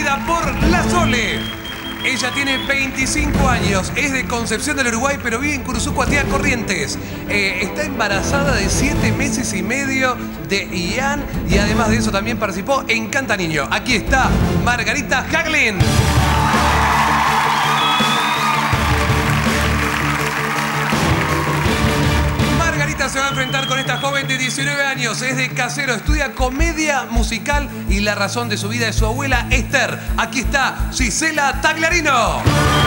vida por la Sole. Ella tiene 25 años, es de Concepción del Uruguay, pero vive en Curuzú-Cuatiá, Corrientes. Está embarazada de 7 meses y medio de Ian y además de eso también participó en Canta Niño. Aquí está Margarita Haglin. Se va a enfrentar con esta joven de 19 años. Es de Casero, estudia comedia musical y la razón de su vida es su abuela Esther. Aquí está Gisela Tagliarino.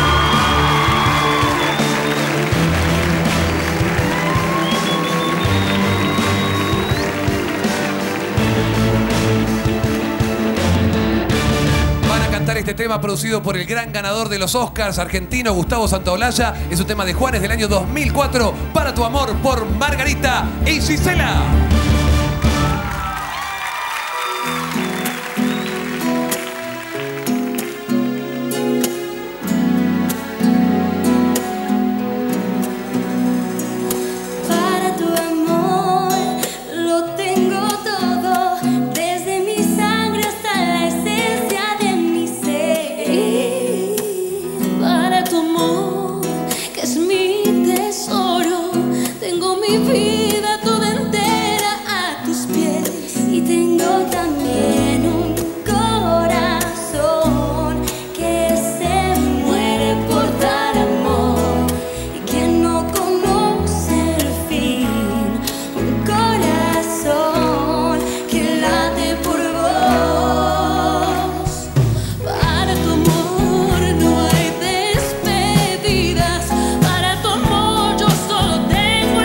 Este tema producido por el gran ganador de los Oscars argentino Gustavo Santaolalla. Es un tema de Juanes del año 2004. Para tu amor por Margarita y Gisela. Vida toda entera a tus pies y tengo también un corazón que se muere por dar amor y que no conoce el fin, un corazón que late por vos. Para tu amor no hay despedidas, para tu amor yo solo tengo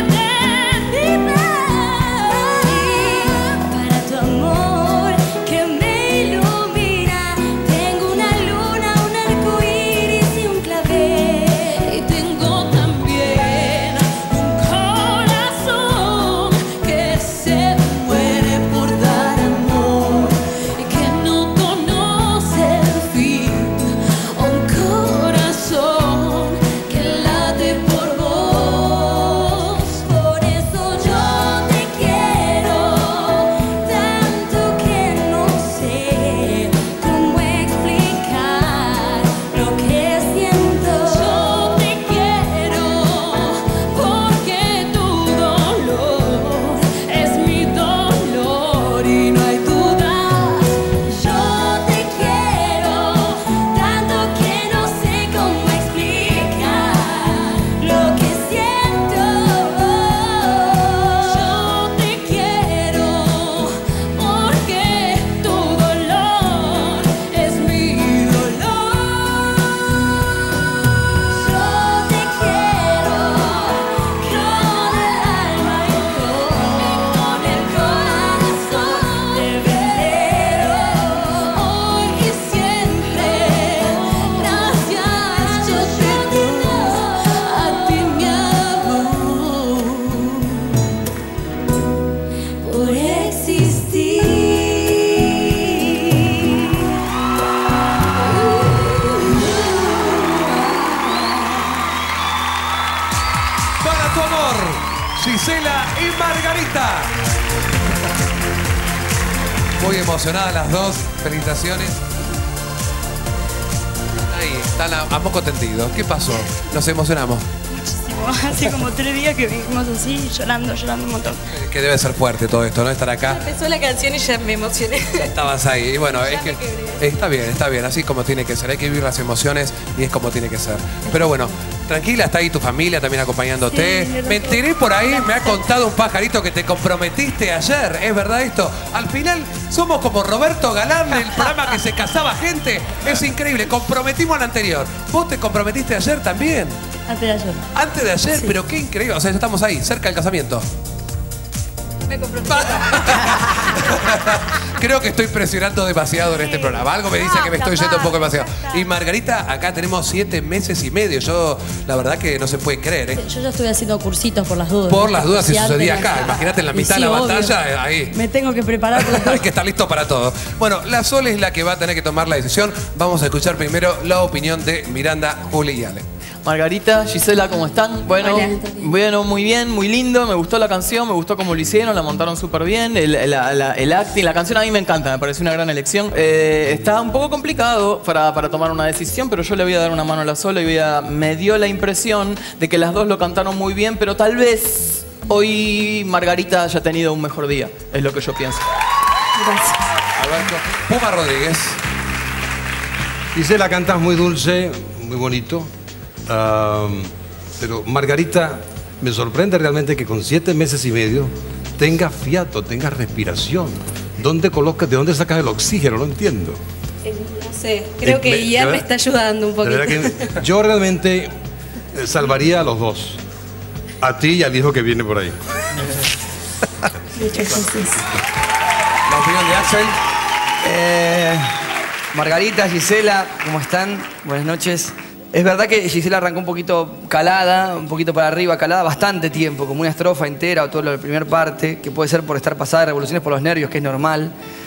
Gisela y Margarita. Muy emocionadas las dos. Felicitaciones. Ahí, están a moco tendido. ¿Qué pasó? Nos emocionamos. Muchísimo. Hace como 3 días que vivimos así, llorando un montón. Que debe ser fuerte todo esto, ¿no? Estar acá. Empezó la canción y ya me emocioné. Estabas ahí. Y bueno, es que está bien. Así como tiene que ser. Hay que vivir las emociones y es como tiene que ser. Pero bueno, tranquila, está ahí tu familia también acompañándote. Sí, me enteré por ahí, me ha contado un pajarito que te comprometiste ayer. ¿Es verdad esto? Al final somos como Roberto Galán, el programa que se casaba gente. Es increíble. Comprometimos al anterior. ¿Vos te comprometiste ayer también? Antes de ayer. Antes de ayer, sí. Pero qué increíble. O sea, ya estamos ahí, cerca del casamiento. Me comprometí. Creo que estoy presionando demasiado en este programa. Algo me dice que me estoy yendo un poco demasiado. Y Margarita, acá tenemos 7 meses y medio. Yo, la verdad que no se puede creer, ¿eh? Yo ya estuve haciendo cursitos por las dudas. Por las dudas si sucedía acá. Imagínate en la mitad de la batalla, ahí. Me tengo que preparar. Hay que estar listo para todo. Bueno, la Sole es la que va a tener que tomar la decisión. Vamos a escuchar primero la opinión de Miranda, Juli y Ale. Margarita, Gisela, ¿cómo están? Bueno, Hola. bueno, muy bien, muy lindo. Me gustó la canción, me gustó cómo lo hicieron, la montaron súper bien. El acting, la canción a mí me encanta, me pareció una gran elección. Está un poco complicado para tomar una decisión, pero yo le voy a dar una mano a la Sole y me dio la impresión de que las dos lo cantaron muy bien, pero tal vez hoy Margarita haya tenido un mejor día, es lo que yo pienso. Gracias. Alberto. Puma Rodríguez. Gisela, cantas muy dulce, muy bonito. Pero Margarita, me sorprende realmente que con 7 meses y medio tenga fiato, tenga respiración. ¿De dónde sacas el oxígeno? No entiendo. No sé, creo que Ian me está ayudando un poquito. De verdad que yo realmente salvaría a los dos. A ti y al hijo que viene por ahí. Muchas gracias. La opinión de Axel. Margarita, Gisela, ¿cómo están? Buenas noches. Es verdad que Gisela arrancó un poquito calada, un poquito para arriba, calada bastante tiempo, como una estrofa entera o toda la primera parte, que puede ser por estar pasada de revoluciones por los nervios, que es normal.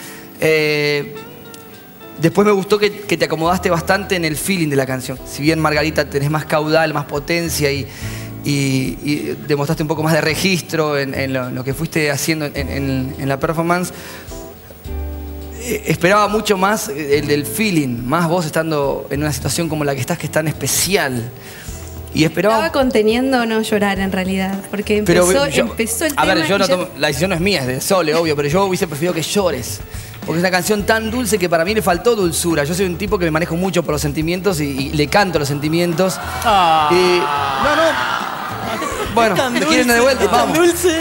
Después me gustó que te acomodaste bastante en el feeling de la canción. Si bien Margarita tenés más caudal, más potencia y demostraste un poco más de registro en lo que fuiste haciendo en la performance, esperaba mucho más el del feeling, más vos estando en una situación como la que estás, que es tan especial. Y esperaba... Estaba conteniendo no llorar en realidad, porque empezó el tema. A ver, y la decisión no es mía, es de Sole, obvio, pero yo hubiese preferido que llores. Porque es una canción tan dulce que para mí le faltó dulzura. Yo soy un tipo que me manejo mucho por los sentimientos y le canto los sentimientos. Y... No. Bueno, ¿te quieren de vuelta? Vamos. ¿Tan dulce?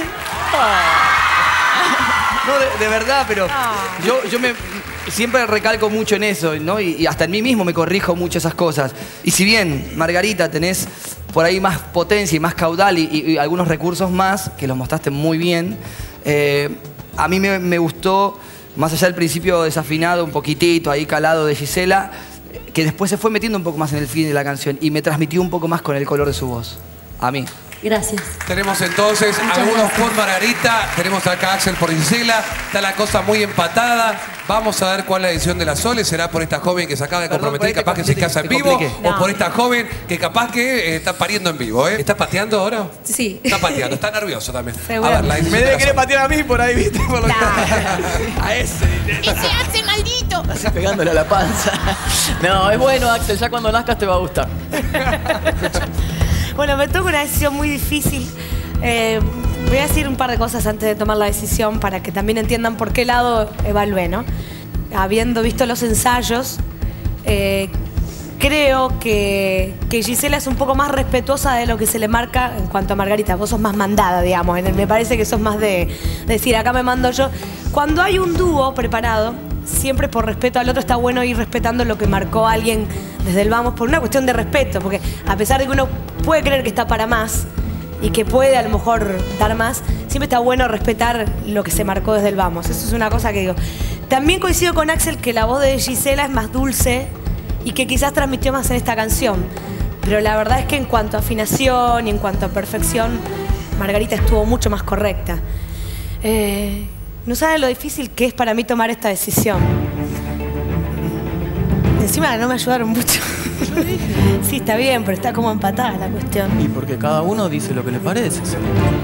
No, de verdad, pero yo siempre recalco mucho en eso, ¿no? Y hasta en mí mismo me corrijo mucho esas cosas. Y si bien, Margarita, tenés por ahí más potencia y más caudal y algunos recursos más, que los mostraste muy bien, a mí me gustó, más allá del principio desafinado, un poquitito ahí calado de Gisela, que después se fue metiendo un poco más en el feeling de la canción y me transmitió un poco más con el color de su voz. A mí. Gracias. Tenemos entonces algunos por Margarita, tenemos acá a Axel por Gisela, está la cosa muy empatada. Vamos a ver cuál es la decisión de la Sole, será por esta joven que se acaba de comprometer y capaz que se casa en vivo, o por esta joven que capaz que está pariendo en vivo, ¿eh? ¿Está pateando ahora? Sí. Está pateando, está nervioso también. Seguro. A ver, la decisión Me de debe la querer Sole. patear a mí por ahí, ¿viste? Por lo que... A ese. ¡Ese Axel maldito! Así pegándole a la panza. No, es bueno, Axel, ya cuando nazcas te va a gustar. Bueno, me toca una decisión muy difícil. Voy a decir un par de cosas antes de tomar la decisión para que también entiendan por qué lado evalué, ¿no? Habiendo visto los ensayos, creo que Gisela es un poco más respetuosa de lo que se le marca en cuanto a Margarita. Vos sos más mandada, digamos. Me parece que sos más de decir, acá me mando yo. Cuando hay un dúo preparado, siempre por respeto al otro está bueno ir respetando lo que marcó alguien desde el vamos, por una cuestión de respeto, porque a pesar de que uno puede creer que está para más y que puede a lo mejor dar más, siempre está bueno respetar lo que se marcó desde el vamos. Eso es una cosa que digo. También coincido con Axel que la voz de Gisela es más dulce y que quizás transmitió más en esta canción. Pero la verdad es que en cuanto a afinación y en cuanto a perfección, Margarita estuvo mucho más correcta. No saben lo difícil que es para mí tomar esta decisión. Encima no me ayudaron mucho. Sí, está bien, pero está como empatada la cuestión. Y porque cada uno dice lo que le parece. ¿Querés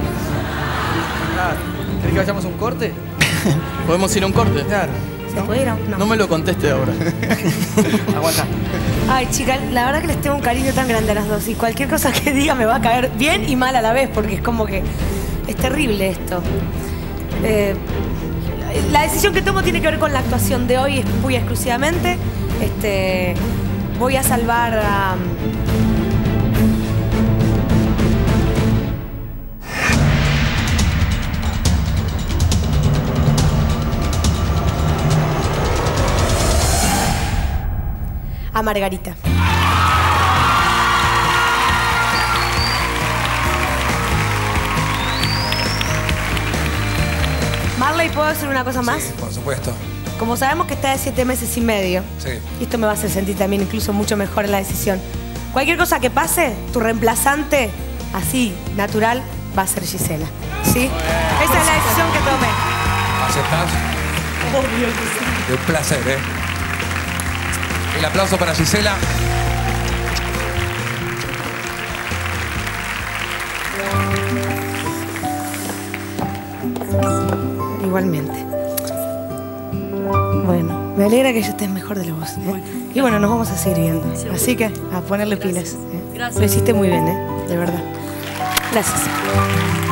que vayamos a un corte? ¿Podemos ir a un corte? Claro. ¿Se puede ir a un- No me lo conteste ahora. Aguanta. Ay, chicas, la verdad que les tengo un cariño tan grande a las dos y cualquier cosa que diga me va a caer bien y mal a la vez porque es como que es terrible esto. La decisión que tomo tiene que ver con la actuación de hoy muy exclusivamente. Voy a salvar a Margarita. Marley, ¿puedo hacer una cosa más? Sí, por supuesto. Como sabemos que está de 7 meses y medio, Sí. y esto me va a hacer sentir también incluso mucho mejor en la decisión. Cualquier cosa que pase, tu reemplazante, así, natural, va a ser Gisela. ¿Sí? Esa es la decisión que tomé. ¿Aceptás? Obvio que sí. Un placer, ¿eh? El aplauso para Gisela. Igualmente. Bueno, me alegra que ya estés mejor de la voz. Y bueno, nos vamos a seguir viendo. Así que a ponerle pilas. Gracias. Lo hiciste muy bien, de verdad. Gracias.